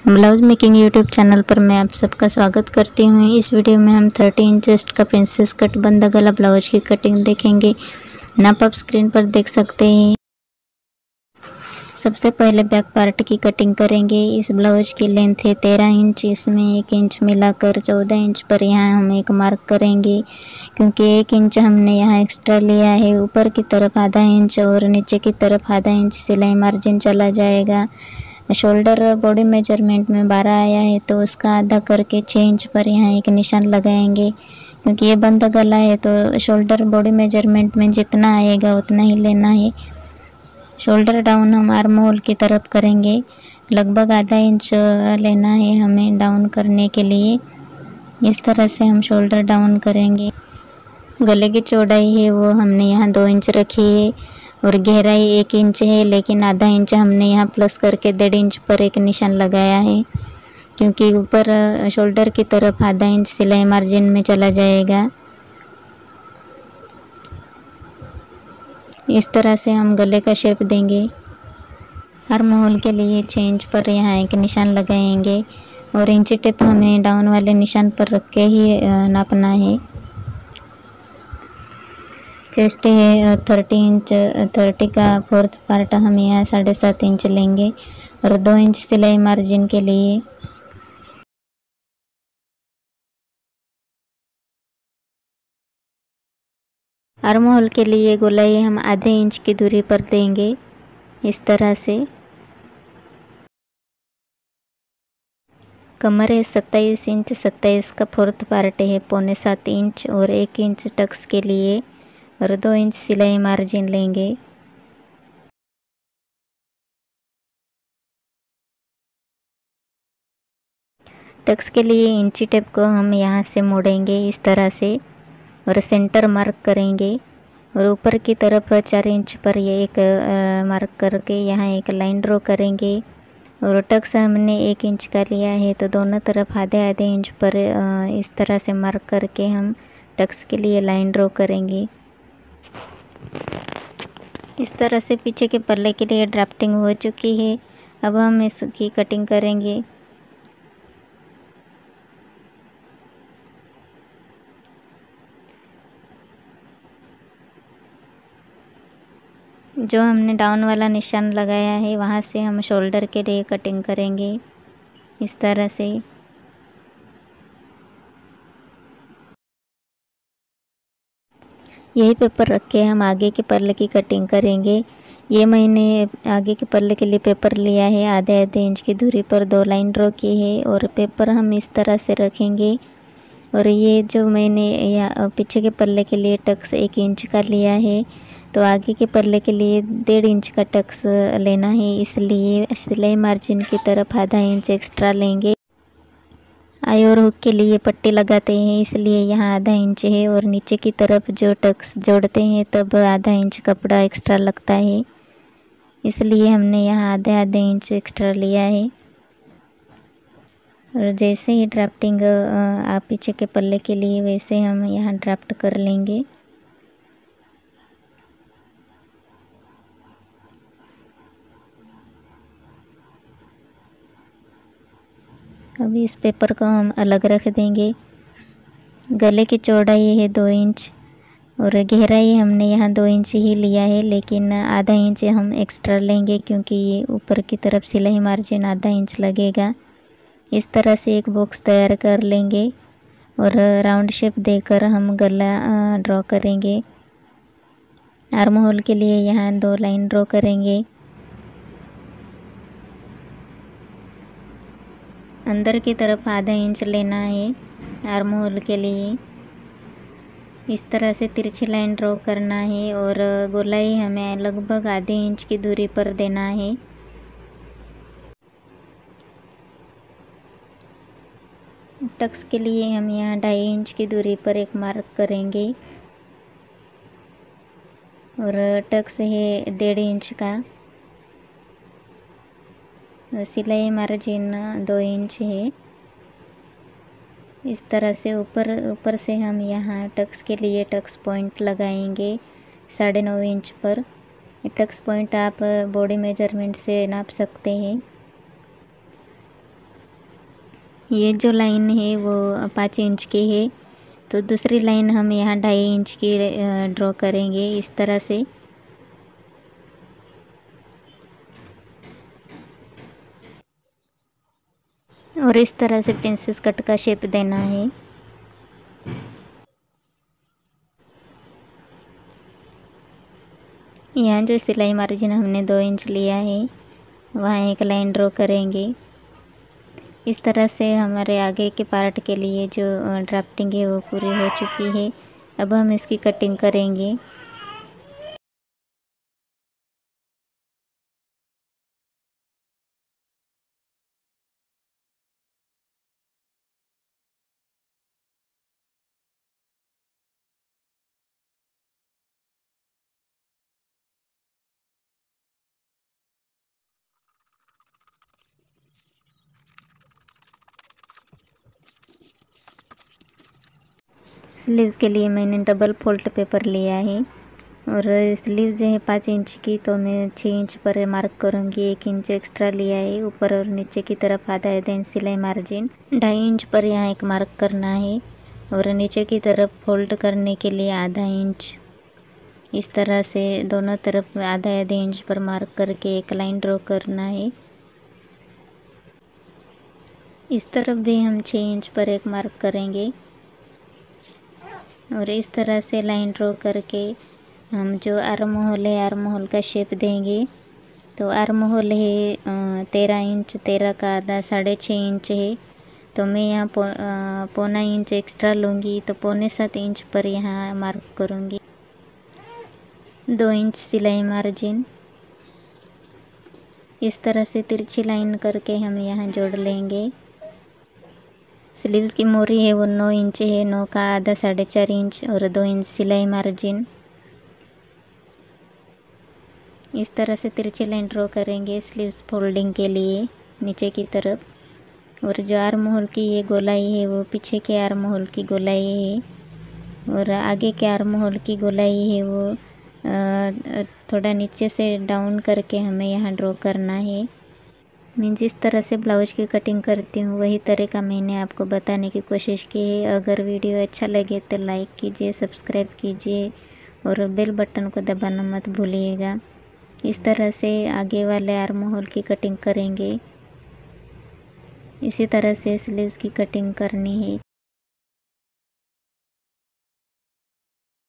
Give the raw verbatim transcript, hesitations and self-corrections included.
Blouse making YouTube channel पर मैं आप सबका स्वागत करती हूँ। इस वीडियो में हम थर्टी इंच चेस्ट का प्रिंसेस कट बंदा गला ब्लाउज की कटिंग देखेंगे। नाप आप स्क्रीन पर देख सकते हैं। सबसे पहले बैक पार्ट की कटिंग करेंगे। इस ब्लाउज की लेंथ है तेरह इंच, इसमें एक इंच मिलाकर चौदह इंच पर यहाँ हम एक मार्क करेंगे, क्योंकि एक इंच हमने यहाँ एक्स्ट्रा लिया है। ऊपर की तरफ आधा इंच और नीचे की तरफ आधा इंच सिलाई मार्जिन चला जाएगा। शोल्डर बॉडी मेजरमेंट में बारह आया है, तो उसका आधा करके छः इंच पर यहाँ एक निशान लगाएंगे, क्योंकि ये बंद गला है तो शोल्डर बॉडी मेजरमेंट में जितना आएगा उतना ही लेना है। शोल्डर डाउन हम आर्म होल की तरफ करेंगे। लगभग आधा इंच लेना है हमें डाउन करने के लिए। इस तरह से हम शोल्डर डाउन करेंगे। गले की चौड़ाई है वो हमने यहाँ दो इंच रखी है और गहराई एक इंच है, लेकिन आधा इंच हमने यहाँ प्लस करके डेढ़ इंच पर एक निशान लगाया है, क्योंकि ऊपर शोल्डर की तरफ आधा इंच सिलाई मार्जिन में चला जाएगा। इस तरह से हम गले का शेप देंगे। आर्म होल के लिए छः इंच पर यहाँ एक निशान लगाएंगे और इंची टेप हमें डाउन वाले निशान पर रख के ही नापना है। चेस्ट है थर्टी इंच, थर्टी का फोर्थ पार्ट हम यहाँ साढ़े सात इंच लेंगे और दो इंच सिलाई मार्जिन के लिए। आर्म होल के लिए गोलाई हम आधे इंच की दूरी पर देंगे, इस तरह से। कमर है सत्ताईस इंच, सत्ताईस का फोर्थ पार्ट है पौने सात इंच और एक इंच टक्स के लिए और दो इंच सिलाई मार्जिन लेंगे। टक्स के लिए इंची टेप को हम यहाँ से मोड़ेंगे इस तरह से और सेंटर मार्क करेंगे और ऊपर की तरफ चार इंच पर ये एक मार्क करके यहाँ एक लाइन ड्रॉ करेंगे। और टक्स हमने एक इंच का लिया है, तो दोनों तरफ आधे आधे इंच पर इस तरह से मार्क करके हम टक्स के लिए लाइन ड्रॉ करेंगे। इस तरह से पीछे के पल्ले के लिए ड्राफ्टिंग हो चुकी है। अब हम इसकी कटिंग करेंगे। जो हमने डाउन वाला निशान लगाया है वहाँ से हम शोल्डर के लिए कटिंग करेंगे इस तरह से। यही पेपर रख के हम आगे के पल्ले की कटिंग करेंगे। ये मैंने आगे के पल्ले के लिए पेपर लिया है, आधे आधे इंच की दूरी पर दो लाइन ड्रॉ की है और पेपर हम इस तरह से रखेंगे। और ये जो मैंने या पीछे के पल्ले के लिए टक्स एक इंच का लिया है, तो आगे के पल्ले के लिए डेढ़ इंच का टक्स लेना है, इसलिए सिलाई मार्जिन की तरफ आधा इंच एक्स्ट्रा लेंगे। आई और हुक के लिए पट्टी लगाते हैं, इसलिए यहाँ आधा इंच है और नीचे की तरफ जो टक्स जोड़ते हैं तब आधा इंच कपड़ा एक्स्ट्रा लगता है, इसलिए हमने यहाँ आधे आधे इंच एक्स्ट्रा लिया है। और जैसे ही ड्राफ्टिंग आप पीछे के पल्ले के लिए वैसे हम यहाँ ड्राफ्ट कर लेंगे। अभी इस पेपर को हम अलग रख देंगे। गले की चौड़ाई है दो इंच और गहराई हमने यहाँ दो इंच ही लिया है, लेकिन आधा इंच हम एक्स्ट्रा लेंगे, क्योंकि ये ऊपर की तरफ सिलाई मार्जिन आधा इंच लगेगा। इस तरह से एक बॉक्स तैयार कर लेंगे और राउंड शेप देकर हम गला ड्रॉ करेंगे। आर्म होल के लिए यहाँ दो लाइन ड्रॉ करेंगे। अंदर की तरफ आधा इंच लेना है आर्म होल के लिए। इस तरह से तिरछी लाइन ड्रॉ करना है और गोलाई हमें लगभग आधे इंच की दूरी पर देना है। टक्स के लिए हम यहाँ ढाई इंच की दूरी पर एक मार्क करेंगे और टक्स है डेढ़ इंच का और सिलाई मार्जिन दो इंच है। इस तरह से ऊपर ऊपर से हम यहाँ टक्स के लिए टक्स पॉइंट लगाएंगे साढ़े नौ इंच पर। टक्स पॉइंट आप बॉडी मेजरमेंट से नाप सकते हैं। ये जो लाइन है वो पाँच इंच की है, तो दूसरी लाइन हम यहाँ ढाई इंच की ड्रॉ करेंगे इस तरह से। और इस तरह से प्रिंसेस कट का शेप देना है। यहाँ जो सिलाई मार्जिन हमने दो इंच लिया है वहाँ एक लाइन ड्रॉ करेंगे। इस तरह से हमारे आगे के पार्ट के लिए जो ड्राफ्टिंग है वो पूरी हो चुकी है। अब हम इसकी कटिंग करेंगे। स्लीव्स के लिए मैंने डबल फोल्ड पेपर लिया है और स्लीव्स है पाँच इंच की, तो मैं छः इंच पर मार्क करूँगी। एक इंच एक्स्ट्रा लिया है। ऊपर और नीचे की तरफ आधा है देन सिलाई मार्जिन ढाई इंच पर यहाँ एक मार्क करना है और नीचे की तरफ फोल्ड करने के लिए आधा इंच। इस तरह से दोनों तरफ आधा आधा इंच पर मार्क करके एक लाइन ड्रॉ करना है। इस तरफ भी हम छः इंच पर एक मार्क करेंगे और इस तरह से लाइन ड्रॉ करके हम जो आर्म होल है आर्म होल का शेप देंगे। तो आर्म होल है तेरह इंच, तेरह का आधा साढ़े छः इंच है, तो मैं यहाँ पौ, पौना इंच एक्स्ट्रा लूँगी, तो पौने सात इंच पर यहाँ मार्क करूँगी। दो इंच सिलाई मार्जिन इस तरह से तिरछी लाइन करके हम यहाँ जोड़ लेंगे। स्लीव्स की मोरी है वो नौ इंच है, नौ का आधा साढ़े चार इंच और दो इंच सिलाई मार्जिन। इस तरह से तिरछी लाइन ड्रॉ करेंगे स्लीव्स फोल्डिंग के लिए नीचे की तरफ। और जो आर्म होल की ये गोलाई है वो पीछे के आर्म होल की गोलाई है और आगे के आर्म होल की गोलाई है वो आ, थोड़ा नीचे से डाउन करके हमें यहाँ ड्रॉ करना है। मैं जिस तरह से ब्लाउज की कटिंग करती हूँ वही तरीका मैंने आपको बताने की कोशिश की है। अगर वीडियो अच्छा लगे तो लाइक कीजिए, सब्सक्राइब कीजिए और बेल बटन को दबाना मत भूलिएगा। इस तरह से आगे वाले आर्म होल की कटिंग करेंगे। इसी तरह से स्लीव्स की कटिंग करनी है।